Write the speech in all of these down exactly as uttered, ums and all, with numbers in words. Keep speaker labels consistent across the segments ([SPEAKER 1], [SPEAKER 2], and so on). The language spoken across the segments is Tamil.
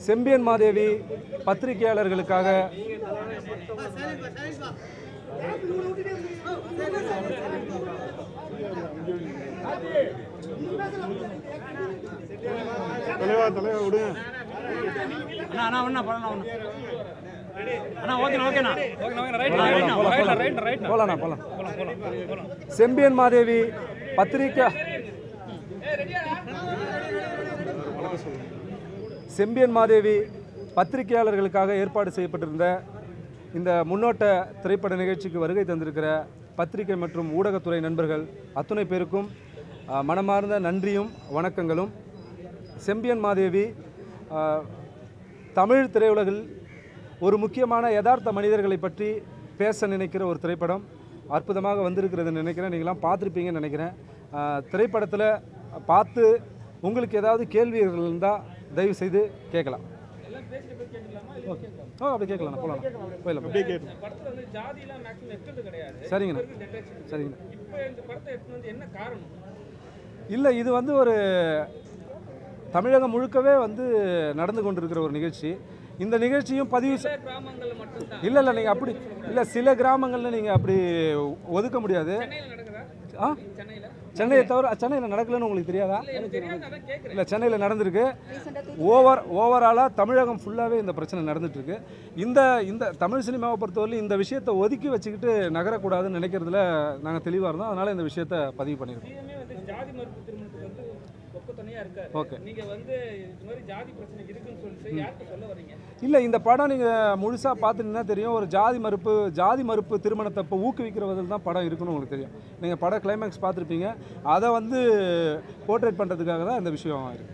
[SPEAKER 1] செம்பியன் மாதேவி பத்திரிகையாளர்களுக்காக
[SPEAKER 2] தலைவா தலைவா விடுங்க
[SPEAKER 3] அண்ணா அண்ணா ஒண்ணா போலாம் ஒண்ணா அண்ணா ஓகே ஓகேண்ணா
[SPEAKER 1] போலாம் போலாம் செம்பியன் மாதேவி பத்திரிகை செம்பியன் மாதேவி பத்திரிகையாளர்களுக்காக ஏற்பாடு செய்யப்பட்டிருந்த இந்த முன்னோட்ட திரைப்பட நிகழ்ச்சிக்கு வருகை தந்திருக்கிற பத்திரிகை மற்றும் ஊடகத்துறை நண்பர்கள் அத்துணை பேருக்கும் மனமார்ந்த நன்றியும் வணக்கங்களும். செம்பியன் மாதேவி தமிழ் திரையுலகில் ஒரு முக்கியமான யதார்த்த மனிதர்களை பற்றி பேச நினைக்கிற ஒரு திரைப்படம் அற்புதமாக வந்திருக்கிறதுன்னு நினைக்கிறேன். நீங்களாம் பார்த்துருப்பீங்கன்னு நினைக்கிறேன். திரைப்படத்தில் பார்த்து உங்களுக்கு ஏதாவது கேள்விகள் இருந்தால் தயவு செய்து கேட்கலாம். ஓகே ஓ அப்படி கேட்கலாம் போகலாம் போயிடலாம் அப்படியே கேட்கலாம். சரிங்கண்ணா சரிங்கண்ணா. இல்லை இது வந்து ஒரு தமிழகம் முழுக்கவே வந்து நடந்து கொண்டிருக்கிற ஒரு நிகழ்ச்சி. இந்த நிகழ்ச்சியும் பதிவு இல்லை இல்லை நீங்கள் அப்படி இல்லை சில கிராமங்களில் நீங்கள் அப்படி ஒதுக்க முடியாது. ஆ சென்னையை தவிர சென்னையில் நடக்கலன்னு உங்களுக்கு தெரியாதா? இல்லை சென்னையில் நடந்திருக்கு. ஓவர் ஓவராலாக தமிழகம் ஃபுல்லாகவே இந்த பிரச்சனை நடந்துகிட்ருக்கு. இந்த இந்த தமிழ் சினிமாவை பொறுத்தவரையிலும் இந்த விஷயத்தை ஒதுக்கி வச்சுக்கிட்டு நகரக்கூடாதுன்னு நினைக்கிறதுல நாங்கள் தெளிவாக இருந்தோம். அதனால் இந்த விஷயத்தை பதிவு பண்ணியிருக்கோம். இல்லை இந்த படம் நீங்கள் முழுசாக பார்த்துட்டீங்கன்னா தெரியும். ஒரு ஜாதி மறுப்பு ஜாதி மறுப்பு திருமணத்தை இப்போ ஊக்குவிக்கிறவதில் தான் படம் இருக்குன்னு உங்களுக்கு தெரியும். நீங்கள் படம் கிளைமேக்ஸ் பார்த்துருப்பீங்க. அதை வந்து போர்ட்ரேட் பண்ணுறதுக்காக தான் இந்த விஷயம் இருக்குது.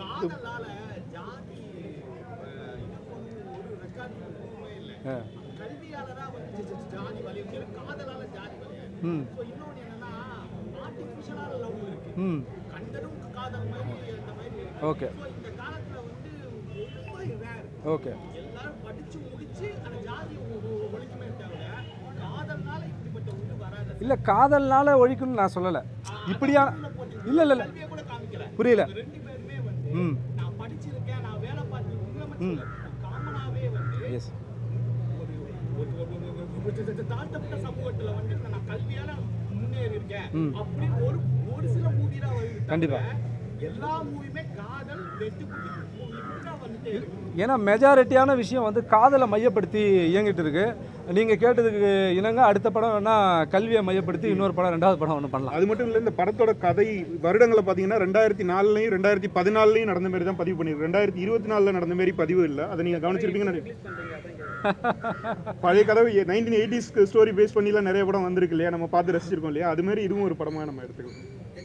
[SPEAKER 1] ம் ம் ஓகே ஓகே இல்லை காதல்னால ஒழிக்கணும்னு நான் சொல்லலை. இப்படியா இல்லை இல்லை இல்லை புரியல. ம் ம் எஸ் கண்டிப்பா. ஏன்னா மெஜாரிட்டியான விஷயம் வந்து காதலை மையப்படுத்தி இயங்கிட்டு இருக்கு. நீங்கள் கேட்டதுக்கு இனங்க அடுத்த படம் வேணா கல்வியை மையப்படுத்தி இன்னொரு படம் ரெண்டாவது படம் ஒன்று பண்ணலாம்.
[SPEAKER 2] அது மட்டும் இல்லை, இந்த படத்தோட கதை வருடங்களை பார்த்தீங்கன்னா ரெண்டாயிரத்தி நாலுலையும் ரெண்டாயிரத்தி பதினாலுலையும் நடந்த மாதிரி தான் பதிவு பண்ணிருக்கு. ரெண்டாயிரத்தி இருபத்தி நாலில் நடந்த மாதிரி பதிவு இல்லை. அதை நீங்கள் கவனிச்சிருப்பீங்கன்னு பழைய கதை நைன்டீன் எயிட்டிஸ்க்கு ஸ்டோரி பேஸ் பண்ணிலாம் நிறைய படம் வந்திருக்கு இல்லையா, நம்ம பார்த்து ரசிச்சிருக்கோம் இல்லையா. அது மாதிரி இதுவும் ஒரு படமாக நம்ம எடுத்துக்கலாம்.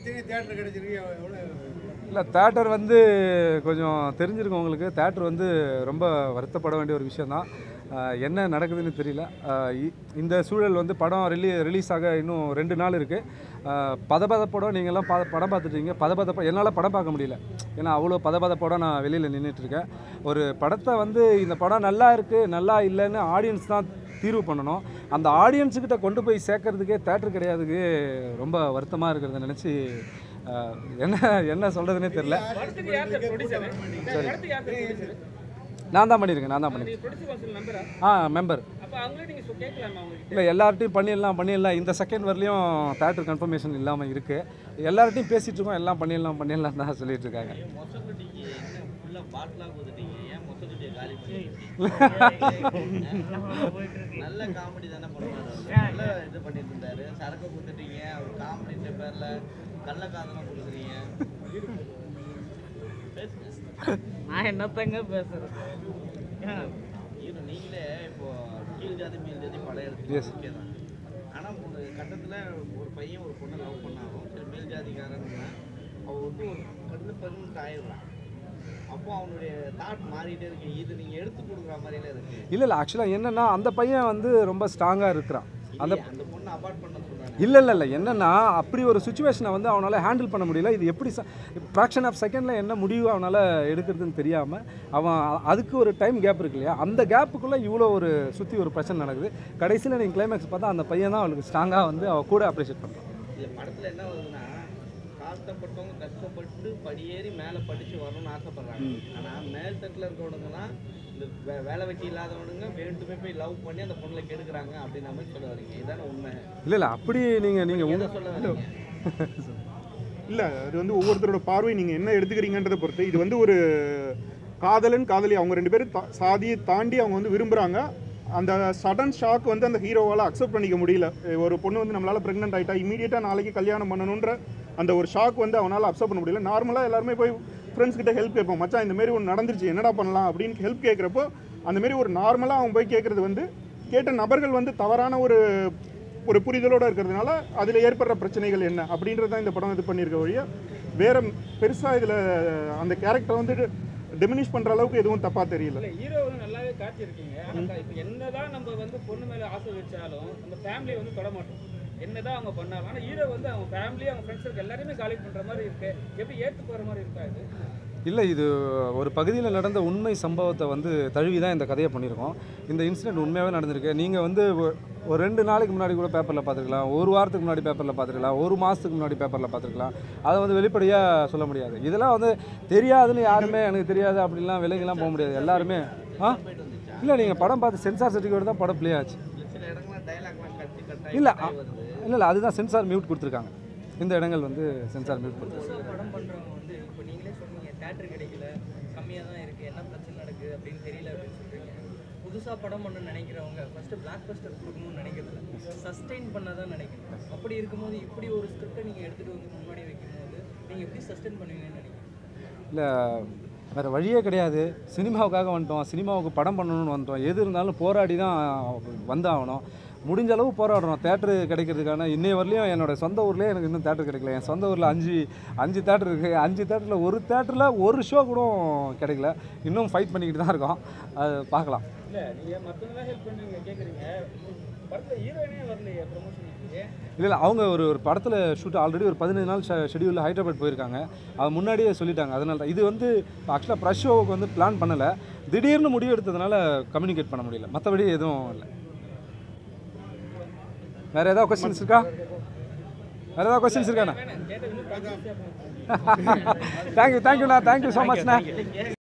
[SPEAKER 1] இல்லை தேட்டர் வந்து கொஞ்சம் தெரிஞ்சிருக்கும் உங்களுக்கு. தேட்டர் வந்து ரொம்ப வருத்தப்பட வேண்டிய ஒரு விஷயந்தான். என்ன நடக்குதுன்னு தெரியல. இந்த சூழல் வந்து படம் ரிலீ ரிலீஸ் ஆக இன்னும் ரெண்டு நாள் இருக்குது. பதபதப்படம் நீங்கள்லாம் பா படம் பார்த்துட்டீங்க. பதபதப்படம் என்னால் படம் பார்க்க முடியல. ஏன்னா அவ்வளோ பதபதப்படம் நான் வெளியில் நின்றுட்டுருக்கேன். ஒரு படத்தை வந்து இந்த படம் நல்லா இருக்குது நல்லா இல்லைன்னு ஆடியன்ஸ் தான் தீர்வு பண்ணணும். அந்த ஆடியன்ஸுக்கிட்ட கொண்டு போய் சேர்க்கறதுக்கே தேட்டர் கிடையாதுக்கு ரொம்ப வருத்தமாக இருக்கிறத நினச்சி என்ன என்ன சொல்கிறதுனே தெரில. சரி நான் தான் பண்ணியிருக்கேன் நான் தான் பண்ணியிருக்கேன் ஆ மெம்பர். இல்லை எல்லார்ட்டையும் பண்ணிடலாம் பண்ணிடலாம் இந்த செகண்ட் வரலையும் தேட்டர் கன்ஃபர்மேஷன் இல்லாமல் இருக்குது. எல்லார்ட்டையும் பேசிகிட்டு இருக்கோம். எல்லாம் பண்ணிடலாம் பண்ணிடலாம் தான் சொல்லிட்டு இருக்காங்க.
[SPEAKER 4] நல்ல காமெடி தானே பண்ணுறாரு. நல்ல இது பண்ணிட்டு இருந்தாரு. சரக்கு கொடுத்துட்டீங்க, அவர் காமெடின்ற பேர்ல கள்ளக்காதலாம் கொடுக்குறீங்க.
[SPEAKER 5] நான் என்னத்தங்க பேசுறேன்.
[SPEAKER 4] நீங்களே இப்போ கீழ் ஜாதி மேல் ஜாதி படம் எடுத்து தான். ஆனால் ஒரு கட்டத்தில் ஒரு பையன் ஒரு பொண்ணை லவ் பண்ணாலும் சரி மேல் ஜாதிக்காரன்னா அவள் வந்து ஒரு கண்ணு பெருன்னு ஆயிடுறான். அப்போ அவனுடைய தாட் மாறிட்டே இருக்கு. இது நீங்கள் எடுத்து கொடுக்குற மாதிரிலாம் இருக்கு.
[SPEAKER 1] இல்லை இல்லை ஆக்சுவலாக என்னென்னா அந்த பையன் வந்து ரொம்ப ஸ்ட்ராங்காக இருக்கிறான். அந்த
[SPEAKER 4] அந்த பொண்ணை அவாய்ட் பண்ண சொல்கிறாங்க.
[SPEAKER 1] இல்லை இல்லை இல்லை என்னென்னா அப்படி ஒரு சுச்சுவேஷனை வந்து அவனால் ஹேண்டில் பண்ண முடியல. இது எப்படி ஃப்ராக்ஷன் ஆஃப் செகண்டில் என்ன முடிவு அவனால் எடுக்கிறதுன்னு தெரியாமல் அவன் அதுக்கு ஒரு டைம் கேப் இருக்கு இல்லையா, அந்த கேப்புக்குள்ளே இவ்வளோ ஒரு சுற்றி ஒரு பிரச்சனை நடக்குது. கடைசியில் நீங்கள் கிளைமேக்ஸ் பார்த்தா அந்த பையன் தான் அவளுக்கு ஸ்ட்ராங்காக வந்து அவள் கூட அப்ரிஷியேட் பண்ணுறான்.
[SPEAKER 4] இந்த படத்தில் என்ன வருதுன்னா தாழ்த்தப்பட்டவங்க கஷ்டப்பட்டு படியேறி மேலே படித்து வரணும்னு ஆசைப்படுறாங்க. ஆனால் மேல் தட்டில் இருக்கிறவனுங்கலாம் இந்த வே வேலை வெட்டி இல்லாதவனுங்க வேண்டுமே போய் லவ் பண்ணி அந்த பொண்ணை கெடுக்குறாங்க அப்படின்ற மாதிரி சொல்ல வரீங்க. இதான உண்மை?
[SPEAKER 1] இல்லை இல்லை அப்படி நீங்கள் நீங்கள்
[SPEAKER 4] எதை சொல்ல வரீங்க?
[SPEAKER 2] இல்லை, அது வந்து ஒவ்வொருத்தரோட பார்வை நீங்கள் என்ன எடுத்துக்கிறீங்கன்றதை பொறுத்து. இது வந்து ஒரு காதலன் காதலி அவங்க ரெண்டு பேரும் தா சாதியை தாண்டி அவங்க வந்து விரும்புகிறாங்க. அந்த சடன் ஷாக் வந்து அந்த ஹீரோவால் அக்செப்ட் பண்ணிக்க முடியல. ஒரு பொண்ணு வந்து நம்மளால் ப்ரெக்னென்ட் ஆகிட்டா இமீடியட்டாக நாளைக்கு கல்யாணம் பண்ணணுன்ற அந்த ஒரு ஷாக் வந்து அவனால் அக்செப்ட் பண்ண முடியல. நார்மலாக எல்லாருமே போய் ஃப்ரெண்ட்ஸ் கிட்ட ஹெல்ப் கேட்போம், மச்சான் இந்தமாரி ஒன்று நடந்துருச்சு என்னடா பண்ணலாம் அப்படின்னு ஹெல்ப் கேட்குறப்போ அந்தமாரி ஒரு நார்மலாக அவன் போய் கேட்குறது வந்து கேட்ட நபர்கள் வந்து தவறான ஒரு ஒரு புரிதலோடு இருக்கிறதுனால அதில் ஏற்படுற பிரச்சனைகள் என்ன அப்படின்றத இந்த படம் இது பண்ணியிருக்க வழியா வேறு பெருசாக இதில் அந்த கேரக்டர் வந்து டிமினிஷ் பண்ணுற அளவுக்கு எதுவும் தப்பாக தெரியல.
[SPEAKER 3] இல்லை, ஹீரோ வந்து நல்லாவே காட்டியிருக்கீங்க. ஆனால் இப்போ என்னதான் நம்ம வந்து பொண்ணு மேலே ஆசை வச்சாலும் அந்த ஃபேமிலியை வந்து தொட மாட்டோம். என்னதான் அவங்க பண்ணாலும் ஆனால் ஹீரோ வந்து அவங்க ஃபேமிலி அவங்க ஃப்ரெண்ட்ஸ் எல்லாருமே காலி பண்ணுற மாதிரி இருக்கு. எப்படி ஏற்று போகிற மாதிரி இருக்காது?
[SPEAKER 1] இல்லை, இது ஒரு பகுதியில் நடந்த உண்மை சம்பவத்தை வந்து தழுவி தான் இந்த கதையை பண்ணியிருக்கோம். இந்த இன்சிடென்ட் உண்மையாகவே நடந்திருக்கு. நீங்கள் வந்து ஒரு ரெண்டு நாளைக்கு முன்னாடி கூட பேப்பரில் பார்த்துருக்கலாம், ஒரு வாரத்துக்கு முன்னாடி பேப்பரில் பார்த்துருக்கலாம், ஒரு மாதத்துக்கு முன்னாடி பேப்பரில் பார்த்துருக்கலாம். அதை வந்து வெளிப்படையாக சொல்ல முடியாது. இதெல்லாம் வந்து தெரியாதுன்னு யாருமே எனக்கு தெரியாது அப்படின்லாம் விலைக்கெல்லாம் போக முடியாது. எல்லாருமே ஆ இல்லை, நீங்கள் படம் பார்த்து சென்சார் சர்டிஃபிகேட் தான் படம் ப்ளே ஆச்சு. இல்லை இல்லை இல்லை அதுதான் சென்சார் மியூட் கொடுத்துருக்காங்க. இந்த இடங்கள் வந்து சென்சார் மியூட் கொடுத்துருக்காங்க.
[SPEAKER 6] படம் பண்ணுறவங்க வந்து இப்போ நீங்களே சொன்னீங்க தேட்டர் கிடைக்கல, கம்மியாக தான் இருக்குது, என்ன பிரச்சனை நடக்குது அப்படின்னு தெரியல அப்படின்னு சொல்கிறீங்க. புதுசாக படம் பண்ண நினைக்கிறவங்க ஃபஸ்ட்டு பிளாக் பஸ்டர் கொடுக்கணும்னு நினைக்கிறதில்ல, சஸ்டெயின் பண்ண தான் நினைக்கிறேன். அப்படி இருக்கும்போது இப்படி ஒரு ஸ்கிரிப்டை நீங்கள் எடுத்துகிட்டு வந்து முன்னாடி வைக்கும்போது நீங்கள் எப்படி சஸ்டெயின் பண்ணுவீங்கன்னு நினைக்கிறேன்?
[SPEAKER 1] இல்லை, வேறு வழியே கிடையாது. சினிமாவுக்காக வந்துட்டோம், சினிமாவுக்கு படம் பண்ணணும்னு வந்துட்டோம். எது இருந்தாலும் போராடி தான் வந்தாகணும். முடிஞ்ச அளவு போராடுறோம். தேட்டரு கிடைக்கிறதுக்கான இன்னைய வரலையும் என்னோடய சொந்த ஊர்லேயே எனக்கு இன்னும் தேட்டர் கிடைக்கல. என் சொந்த ஊரில் அஞ்சு அஞ்சு தேட்டர் இருக்குது. அஞ்சு தேட்டரில் ஒரு தேட்டரில் ஒரு ஷோ கூட கிடைக்கல. இன்னும் ஃபைட் பண்ணிக்கிட்டு தான் இருக்கோம். அது பார்க்கலாம்.
[SPEAKER 3] இல்லை, நீங்கள் மற்றவங்களாம் ஹெல்ப் பண்ணுறீங்க கேட்குறீங்க, படத்தில் ஹீரோயினே வரலையே ப்ரமோஷனுக்கு.
[SPEAKER 1] இல்லை இல்லை அவங்க ஒரு ஒரு படத்தில் ஷூட் ஆல்ரெடி ஒரு பதினஞ்சு நாள் ஷெ ஷெடியூலில் ஹைதராபாத் போயிருக்காங்க. அது முன்னாடியே சொல்லிட்டாங்க. அதனால தான் இது வந்து ஆக்சுவலாக ப்ரெஷ் ஷோவுக்கு வந்து பிளான் பண்ணலை. திடீர்னு முடிவு எடுத்ததுனால கம்யூனிகேட் பண்ண முடியல. மற்றபடி எதுவும் இல்லை. வேறு ஏதாவது கொஸ்டின்ஸ் இருக்கா? வேறு ஏதாவது கொஸ்டின்ஸ் இருக்காண்ணா? தேங்க்யூ தேங்க்யூண்ணா தேங்க்யூ ஸோ மச்ண்ணா.